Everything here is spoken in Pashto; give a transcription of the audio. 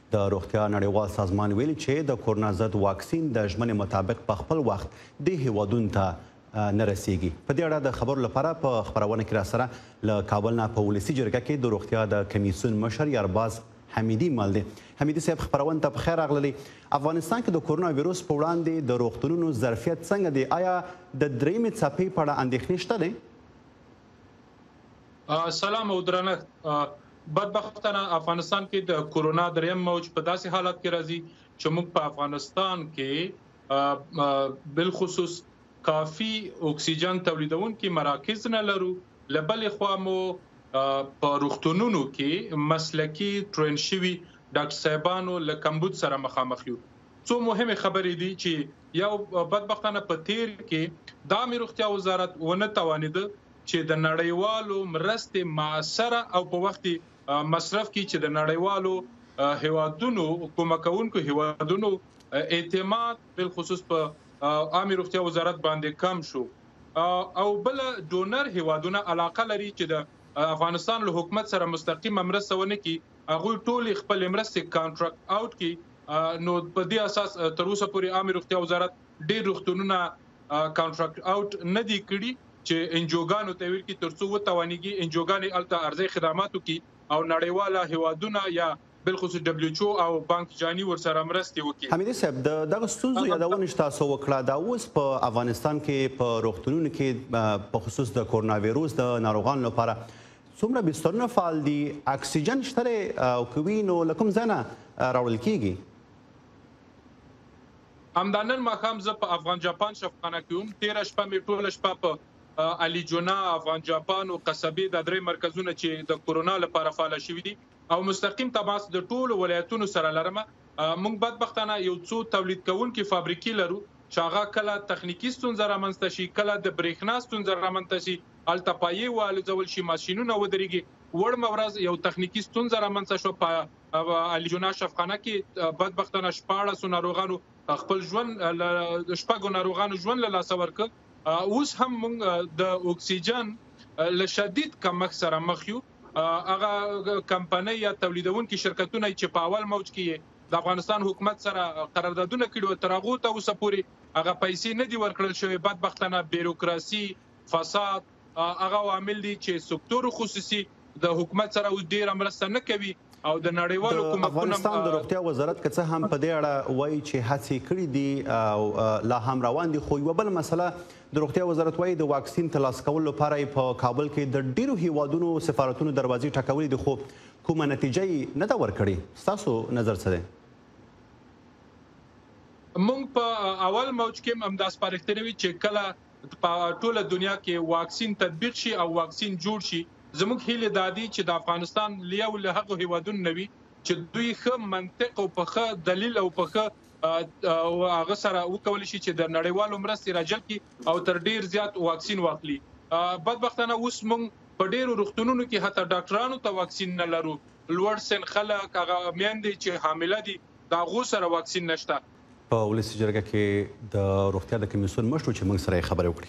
د روغتیا نړیوال سازمان ویلي چې د کورونا ضد واکسین د ژمنې مطابق په خپل وخت دې هیوادونو ته نه رسیږي. په دې اړه د خبرو لپاره په خپرونه کې راسره له کابل نه په ولسي جرګه کې د روغتیا د کمیسیون مشر یارباز حمیدي مل دی. حمیدي صاحب خپرونه ته په خیر راغللی. افغانستان کې د کورونا ویروس په وړاندې د روغتونونو ظرفیت څنګه دی؟ آیا د درېیمې څپې په اړه اندېښنې شته دی؟ سلام او درنښت. بدبختانه افغانستان کې د کورونا دریم موج په داسې حالت کې راځي چې موږ په افغانستان کې بالخصوص کافي اکسیجن تولیدونکي مراکز نه لرو. لبلې خوا مو په روغتونونو کې مسلکي ټرین شوي ډاکټر صاحبانو له کمبود سره مخامخ یو. څو مهمه خبرې دي چې یو بدبختانه په تیر کې د عامه روغتیا وزارت ونه توانید چې د نړیوالو مرستې معاصره او په وخت مصرف کې چې د نړیوالو هیوادونو کومکونکو هیوادونو اعتماد بالخصوص په عامه روغتیا وزارت باندې کم شو او بل ډونر هیوادونه علاقه لري چې د افغانستان له حکومت سره مستقیم مرسته ونه کی هغه ټول خپل مرستې کانټراکټ اوټ کی. نو په دې اساس تر اوسه پورې عامه روغتیا وزارت ډېر روغتونونه کانټراکټ اوټ نه دي کړي چې انجوګانو ته ویل کی ترڅو وتوانیږي انجوګانې الته ارزي خدماتو کی او نړیواله هیوادونه یا بالخصوص WHO او بانک جهانی ورسره مرستې وکړي. حمیدي صاحب دغه ستونزو یادونه تاسو وکړه دا اوس په افغانستان کې په روغتونونو کې په خصوص د کورونا ویروس د ناروغانو لپاره څومره بسترونه فعال دي؟ اکسیجن شته او کوي نو له کوم ځای نه راوړل کیږي؟ همدانن ماښام زه په افغان جاپان شفاخانه کې وم. تېره شپه مې ټوله شپه په علي جونا افغان جاپان او قصبې د درې مرکزونه چې د کورونا لپاره فعال شوي دي او مستقیم تماس د ټولو ولایتونو سره لرم. موږ بدبختانه یو څو تولید کوونکي فابریکې لرو چې هغه کله تخنیکی ستونزه رامنځته شي، کله د برېښنا ستونزه رامنځته شي، هلته پایې والوځول شي، ماشینونه ودرېږي. وړمه ورځ یو تخنیکی ستونزه رامنځته شو په علي جونا شفاخانه کې بدبختانه 14 ناروغانو خپل ژوند شپږو ناروغانو ژوند له لاسه ورکړ. اوس هم موږ د اکسیجن له شدید کمښت سره مخ یو. هغه کمپنۍ یا تولیدونکي شرکتونه چې په اول موج کې د افغانستان حکومت سره قراردادونه کړي تر هغه ته اوسه پورې هغه پیسې نه دي ورکړل شوی. بدبختانه بیروکراسي، فساد هغه عوامل دي چې سکتور خصوصي د حکومت سره ډیره مرسته نه کوي او د نړیوالو کومکونو افغانستان د روغتیا وزارت که څه هم په دې اړه وایي چې هڅې کړي دي او لا هم روان دي، خو یوه بل مسله د روغتیا وزارت وایي د واکسین ترلاسه کولو لپاره په کابل کې د ډیرو هیوادونو سفارتونو دروازې ټکولې دي، خو کومه نتیجه یې نه ده ورکړې. ستاسو نظر څه دی؟ موږ په اول موج کې همدا سپارښتنه وي چې کله په ټوله دنیا کې واکسین تطبیق شي او واکسین جوړ شي، زموږ هیله دا دي چې د افغانستان لیو له هغو هیوادونو نه وي چې دوی ښه منطق او په ښه دلیل او په ښه هغه سره وکولی شي چې د نړیوالو مرستې راجلب کړي او تر ډیر زیات واکسین واخلي. بدبختانه اوس موږ په ډیرو روغتونونو کې حتی ډاکټرانو ته واکسین نه لرو. لوړ سن خلک، هغه میندې چې حامله دي، د هغو سره واکسین نشته. په ولسي جرګه کې د روغتیا د کمیسیون مشر چې موږ سره یې خبرې وکړې.